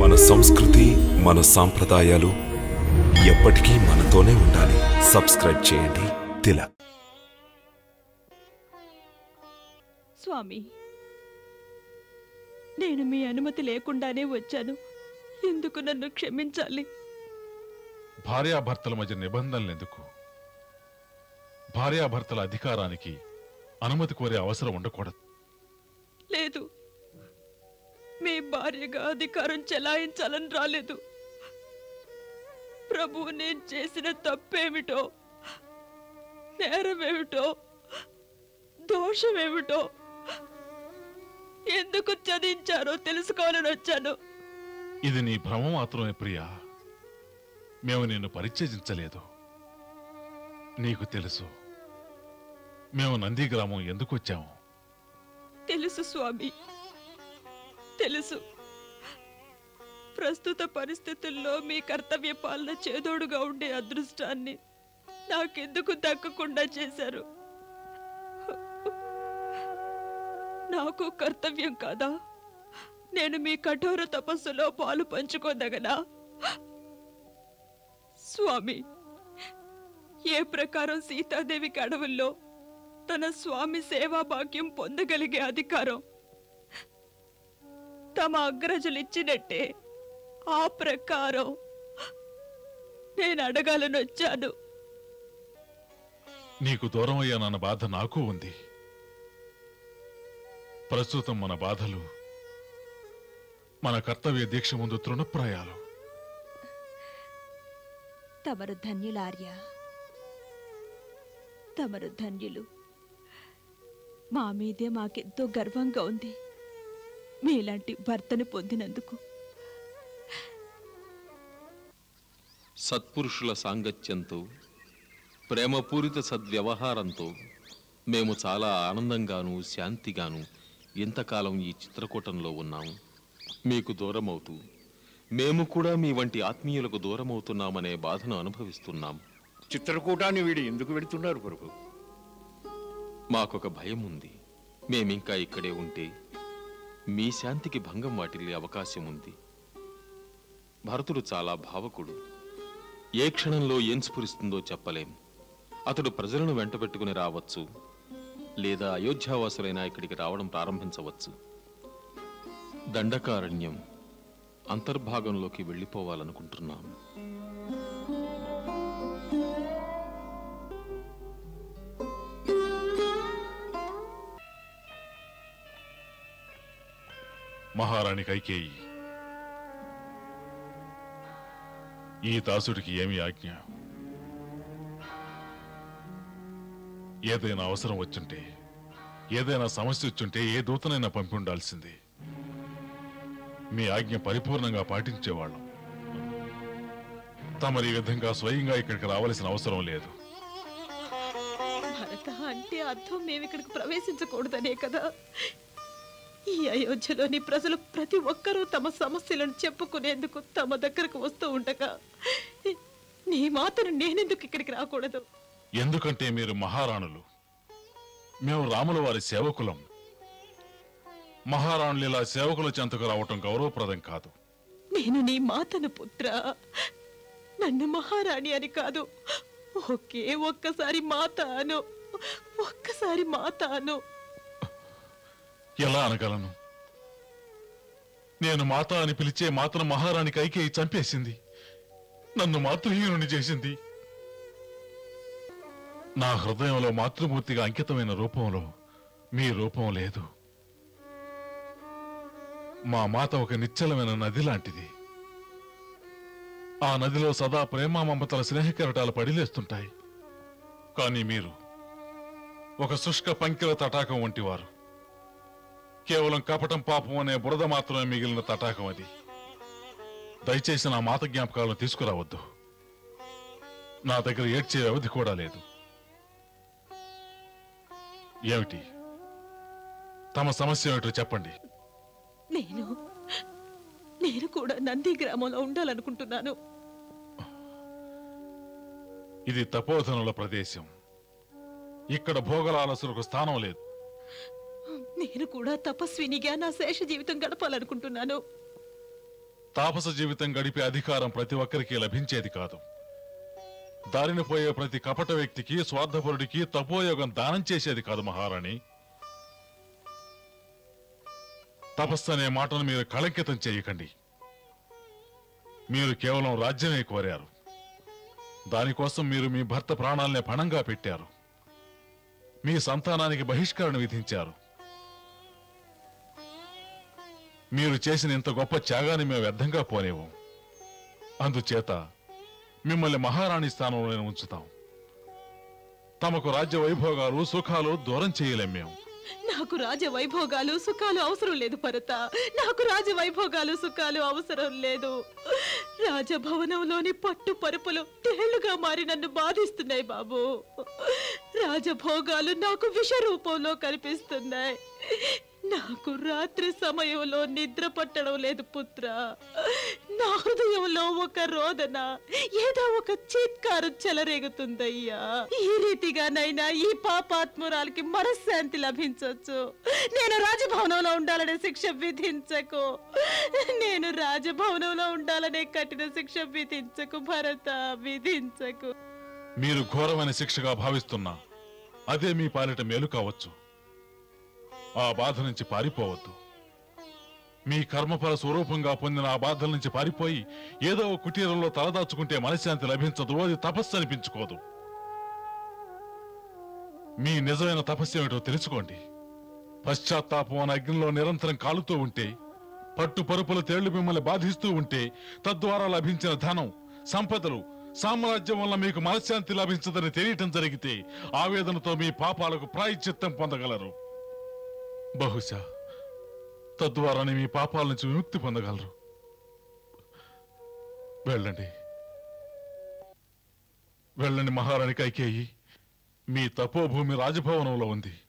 మన సంస్కృతి, మన సాంప్రదాయాలు ఎప్పటికీ మనతోనే ఉండాలి. సబ్స్క్రైబ్ చేయండి తిలక్. స్వామి, నేను మీ అనుమతి లేకుండానే వచ్చాను. ఎందుకు నన్ను క్షమించాలి? భార్యాభర్తల మధ్య నిబంధనలు ఎందుకు? భార్యాభర్తల అధికారానికి అనుమతి కోరే అవసరం ఉండకూడదు. లేదు, మీ భార్యగా అధికారం చెలాయించాలని రాలేదు. ప్రభు, నేను చేసిన తప్పేమిటో, నేరమేమిటో, దోషమేమిటో, ఎందుకు చదివించారో తెలుసుకోవాలని వచ్చాను. ఇది నీ భ్రమ మాత్రమే ప్రియా. మేము నిన్ను పరిత్యజించలేదు. నీకు తెలుసు మేము నందిగ్రామం ఎందుకు వచ్చాము. తెలుసు స్వామి, తెలుసు. ప్రస్తుత పరిస్థితుల్లో మీ కర్తవ్య పాలన చేదోడుగా ఉండే అదృష్టాన్ని నాకెందుకు దక్కకుండా చేశారు? నాకు కర్తవ్యం కాదా? నేను మీ కఠోర తపస్సులో పాలు పంచుకోదగనా? స్వామి, ఏ ప్రకారం సీతాదేవికి అడవుల్లో తన స్వామి సేవా భాగ్యం పొందగలిగే అధికారం తమ అగ్రజులిచ్చినట్టే, ఆ ప్రకారం నేను అడగాలని వచ్చాను. నీకు దూరం అయ్యానన్న బాధ నాకు ఉంది. ప్రస్తుతం మన బాధలు మన కర్తవ్య దీక్ష ముందు తృణప్రాయాలు. తమరు ధన్యులార్య, తమరు ధన్యులు. మా మీదే మాకెంతో గర్వంగా ఉంది మీలాంటి భర్తను పొందినందుకు. సత్పురుషుల సాంగత్యంతో, ప్రేమపూరిత సద్వ్యవహారంతో మేము చాలా ఆనందంగాను శాంతిగాను ఇంతకాలం ఈ చిత్రకూటంలో ఉన్నాము. మీకు దూరమవుతూ మేము కూడా మీ వంటి ఆత్మీయులకు దూరమవుతున్నామనే బాధను అనుభవిస్తున్నాం. చిత్రకూటాన్ని వీడి ఎందుకు వెళుతున్నారు ప్రభు? మాకొక భయం ఉంది. మేమింకా ఇక్కడే ఉంటే మీ శాంతికి భంగం వాటిల్లే అవకాశం ఉంది. భరతుడు చాలా భావకుడు. ఏ క్షణంలో ఏం స్ఫురిస్తుందో చెప్పలేం. అతడు ప్రజలను వెంటబెట్టుకుని రావచ్చు, లేదా అయోధ్యావాసులైనా ఇక్కడికి రావడం ప్రారంభించవచ్చు. దండకారణ్యం అంతర్భాగంలోకి వెళ్ళిపోవాలనుకుంటున్నాము. మహారాణి కైకేయి, ఈ దాసుడికి ఏమి ఆజ్ఞ? ఏదైనా అవసరం వచ్చుంటే, ఏదైనా సమస్య వచ్చుంటే ఏ దూతనైనా పంపి ఉండాల్సింది. మీ ఆజ్ఞ పరిపూర్ణంగా పాటించేవాళ్ళం. తమరి విధంగా స్వయంగా ఇక్కడికి రావాల్సిన అవసరం లేదు. భరత అంటే అర్థం మేమిక్కడికి ప్రవేశించకూడదనే కదా. ఈ అయోధ్యలోని ప్రజలు ప్రతి ఒక్కరూ తమ సమస్యలను చెప్పుకునేందుకు తమ దగ్గరకు వస్తూ ఉండగా నీ మాత్రం నేనెందుకు ఇక్కడికి రాకూడదు? ఎందుకంటే మీరు మహారాణులు, మేము రాముల వారి సేవకులం. మహారాణులు ఇలా సేవకుల చెంతకు రావటం గౌరవప్రదం కాదు. నేను నీ మాతను పుత్ర, నన్ను మహారాణి అని కాదు, ఒకే ఒక్కసారి మాత అను, ఒక్కసారి మాత అను. ఎలా అనగలను? నేను మాత అని పిలిచే మాతను మహారాణి కైకేయి చంపేసింది. నన్ను మాతృహీనుని చేసింది. నా హృదయంలో మాతృమూర్తిగా అంకితమైన రూపంలో మీ రూపం లేదు. మా మాత ఒక నిశ్చలమైన నది లాంటిది. ఆ నదిలో సదా ప్రేమ మమతల స్నేహకెరటాలు పడిలేస్తుంటాయి. కానీ మీరు ఒక శుష్క పంకిల తటాకం వంటివారు. కేవలం కపటం పాపం అనే బురద మాత్రమే మిగిలిన తటాకం అది. దయచేసి నా మాత జ్ఞాపకాలను తీసుకురావద్దు. నా దగ్గర ఏడ్చే వ్యవధి కూడా లేదు. ఏమిటి తమ సమస్య ఏమిటో చెప్పండి. నేను కూడా నంది గ్రామంలో ఉండాలనుకుంటున్నాను. ఇది తపోధనుల ప్రదేశం. ఇక్కడ భోగలాలసులకు స్థానం లేదు. నేను కూడా తపస్వినిగా నా శేష జీవితం గడపాలనుకుంటున్నాను. తాపస జీవితం గడిపే అధికారం ప్రతి ఒక్కరికి లభించేది కాదు. దారిన పోయే ప్రతి కపట వ్యక్తికి, స్వార్థపరుడికి తపోయోగం దానం చేసేది కాదు మహారాణి. తపస్సు అనే మాటను మీరు కళంకితం చేయకండి. మీరు కేవలం రాజ్యమే కోరారు. దానికోసం మీరు మీ భర్త ప్రాణాలనే పణంగా పెట్టారు. మీ సంతానానికి బహిష్కరణ విధించారు. మీరు చేసిన ఇంత గొప్ప త్యాగాన్ని మేము వ్యర్థంగా పోనేవు. అందుచేత మిమ్మల్ని మహారాణి స్థానంలోనే ఉంచుతాం. తమకు రాజ్య వైభోగాలు, సుఖాలు దూరం చేయలేం మేము. నాకు రాజ వైభోగాలు సుఖాలు అవసరం లేదు భరత. నాకు రాజ వైభోగాలు సుఖాలు అవసరం లేదు. రాజభవనంలోని పట్టు పరుపులు తేళ్లుగా మారి నన్ను బాధిస్తున్నాయి బాబు. రాజభోగాలు నాకు విష రూపంలో కనిపిస్తున్నాయి. నాకు రాత్రి సమయంలో నిద్ర పట్టడం లేదు పుత్ర. నా హృదయంలో ఒక రోదన, ఏదో ఒక చీత్కారం చెలరేగుతుందయ్యా. ఈ రీతిగానైనా ఈ పాపాత్మురాలకి మనశ్శాంతి లభించొచ్చు. నేను రాజభవనంలో ఉండాలనే శిక్ష విధించకు. నేను రాజభవనంలో ఉండాలనే కఠిన శిక్ష విధించకు భరత, విధించకు. మీరు ఘోరమైన శిక్షగా భావిస్తున్నా అదే మీ పాలిట మేలు కావచ్చు. ఆ బాధ నుంచి పారిపోవద్దు. మీ కర్మఫల స్వరూపంగా పొందిన ఆ బాధల నుంచి పారిపోయి ఏదో ఒక కుటీరంలో తలదాచుకుంటే మనశ్శాంతి లభించదు. అది తపస్సు అనిపించుకోదు. మీ నిజమైన తపస్సు ఏమిటో తెలుసుకోండి. పశ్చాత్తాపం అనే అగ్నిలో నిరంతరం కాలుతూ ఉంటే, పట్టు పరుపుల తేళ్లు మిమ్మల్ని బాధిస్తూ ఉంటే, తద్వారా లభించిన ధనం, సంపదలు, సామ్రాజ్యం వల్ల మీకు మనశ్శాంతి లభించదని తెలియటం జరిగితే ఆవేదనతో మీ పాపాలకు ప్రాయశ్చిత్తం పొందగలరు. బహుశా తద్వారానే మీ పాపాల నుంచి విముక్తి పొందగలరు. వెళ్ళండి, వెళ్ళండి మహారాణి కైకేయి. మీ తపోభూమి రాజభవనంలో ఉంది.